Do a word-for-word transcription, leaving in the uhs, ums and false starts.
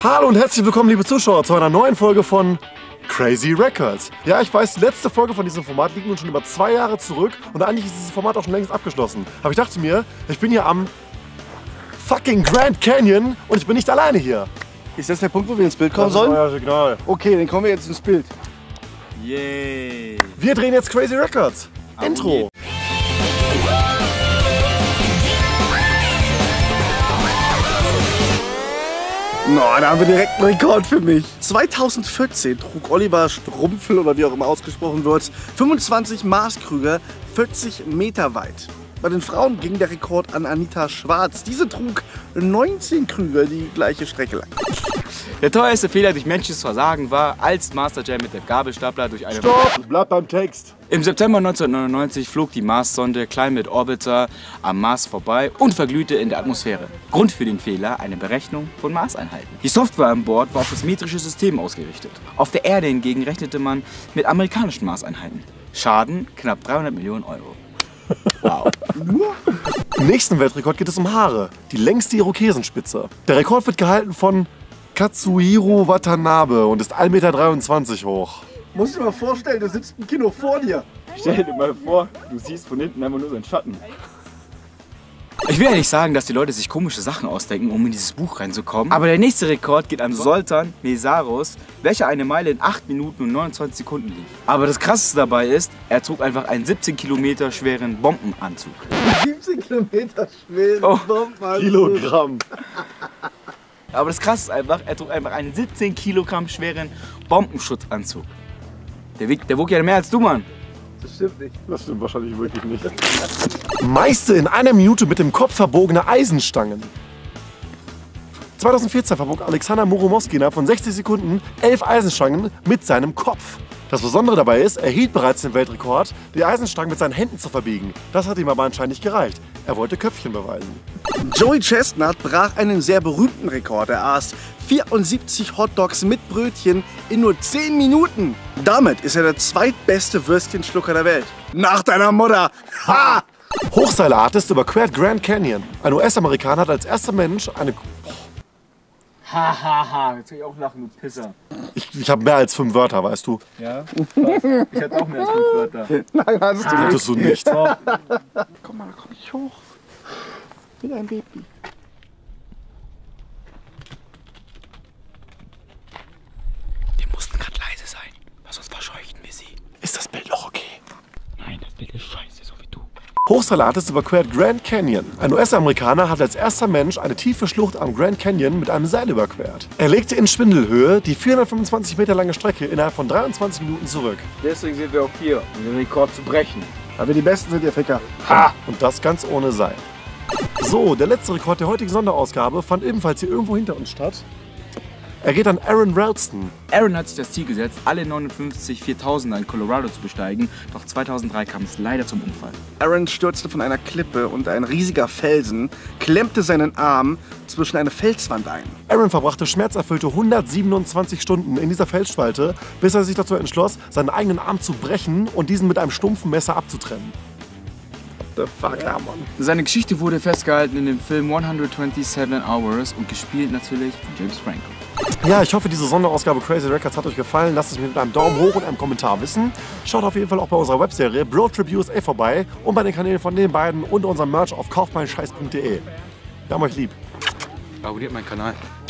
Hallo und herzlich willkommen, liebe Zuschauer, zu einer neuen Folge von Crazy Records. Ja, ich weiß, die letzte Folge von diesem Format liegt nun schon über zwei Jahre zurück und eigentlich ist dieses Format auch schon längst abgeschlossen. Aber ich dachte mir, ich bin hier am fucking Grand Canyon und ich bin nicht alleine hier. Ist das der Punkt, wo wir ins Bild kommen Das ist sollen? euer Signal. Okay, dann kommen wir jetzt ins Bild. Yay! Wir drehen jetzt Crazy Records. Intro. No, da haben wir direkt einen Rekord für mich. zweitausendvierzehn trug Oliver Strumpfel, oder wie auch immer ausgesprochen wird, fünfundzwanzig Maßkrüge vierzig Meter weit. Bei den Frauen ging der Rekord an Anita Schwarz. Diese trug neunzehn Krüge die gleiche Strecke lang. Der teuerste Fehler durch menschliches Versagen war, als Master Jam mit dem Gabelstapler durch eine... Stopp! Bleib beim Text. Im September neunzehnhundertneunundneunzig flog die Mars-Sonde Climate Orbiter am Mars vorbei und verglühte in der Atmosphäre. Grund für den Fehler: eine Berechnung von Maßeinheiten. Die Software an Bord war auf das metrische System ausgerichtet. Auf der Erde hingegen rechnete man mit amerikanischen Maßeinheiten. Schaden: knapp dreihundert Millionen Euro. Wow. Im nächsten Weltrekord geht es um Haare. Die längste Irokesenspitze. Der Rekord wird gehalten von Katsuhiro Watanabe und ist ein Meter dreiundzwanzig hoch. Musst du dir mal vorstellen, da sitzt ein Kino vor dir. Stell dir mal vor, du siehst von hinten einfach nur seinen Schatten. Ich will ja nicht sagen, dass die Leute sich komische Sachen ausdenken, um in dieses Buch reinzukommen. Aber der nächste Rekord geht an Zoltan Meszaros, welcher eine Meile in acht Minuten und neunundzwanzig Sekunden lief. Aber das Krasseste dabei ist, er trug einfach einen siebzehn Kilometer schweren Bombenanzug. siebzehn Kilometer schweren Oh, Bombenanzug. Kilogramm. Aber das Krasse ist einfach, er trug einfach einen siebzehn Kilogramm schweren Bombenschutzanzug. Der, wiegt, der wog ja mehr als du, Mann. Das stimmt nicht. Das stimmt wahrscheinlich wirklich nicht. Meiste in einer Minute mit dem Kopf verbogene Eisenstangen. zweitausendvierzehn verbog Alexander Muromowski innerhalb von sechzig Sekunden elf Eisenstangen mit seinem Kopf. Das Besondere dabei ist, er hielt bereits den Weltrekord, die Eisenstangen mit seinen Händen zu verbiegen. Das hat ihm aber anscheinend nicht gereicht. Er wollte Köpfchen beweisen. Joey Chestnut brach einen sehr berühmten Rekord. Er aß vierundsiebzig Hotdogs mit Brötchen in nur zehn Minuten. Damit ist er der zweitbeste Würstchenschlucker der Welt. Nach deiner Mutter. Ha! Hochseilartist überquert Grand Canyon. Ein U S-Amerikaner hat als erster Mensch eine... Hahaha, ha, jetzt will ich auch lachen, du Pisser. Ich, ich habe mehr als fünf Wörter, weißt du. Ja? Ich hatte auch mehr als fünf Wörter. Nein, hast du nicht. Hattest du nicht. Komm mal, da komm ich hoch. Wie ein Baby. Wir mussten gerade leise sein, weil sonst verscheuchten wir sie. Ist das Bild noch okay? Nein, das Bild ist scheiße, so wie du. Hochseilartist überquert Grand Canyon. Ein U S-Amerikaner hat als erster Mensch eine tiefe Schlucht am Grand Canyon mit einem Seil überquert. Er legte in Schwindelhöhe die vierhundertfünfundzwanzig Meter lange Strecke innerhalb von dreiundzwanzig Minuten zurück. Deswegen sind wir auch hier, um den Rekord zu brechen. Aber die Besten sind ihr Ficker. Ha! Und das ganz ohne Seil. So, der letzte Rekord der heutigen Sonderausgabe fand ebenfalls hier irgendwo hinter uns statt. Er geht an Aaron Ralston. Aaron hat sich das Ziel gesetzt, alle neunundfünfzig viertausender in Colorado zu besteigen, doch zweitausenddrei kam es leider zum Unfall. Aaron stürzte von einer Klippe und ein riesiger Felsen klemmte seinen Arm zwischen eine Felswand ein. Aaron verbrachte schmerzerfüllte hundertsiebenundzwanzig Stunden in dieser Felsspalte, bis er sich dazu entschloss, seinen eigenen Arm zu brechen und diesen mit einem stumpfen Messer abzutrennen. What the fuck, ja, Mann. Seine Geschichte wurde festgehalten in dem Film hundertsiebenundzwanzig Hours und gespielt natürlich von James Franco. Ja, ich hoffe, diese Sonderausgabe Crazy Records hat euch gefallen. Lasst es mir mit einem Daumen hoch und einem Kommentar wissen. Schaut auf jeden Fall auch bei unserer Webserie Broadtrip U S A vorbei und bei den Kanälen von den beiden und unserem Merch auf kaufmeinscheiß punkt de. Wir haben euch lieb. Abonniert meinen Kanal.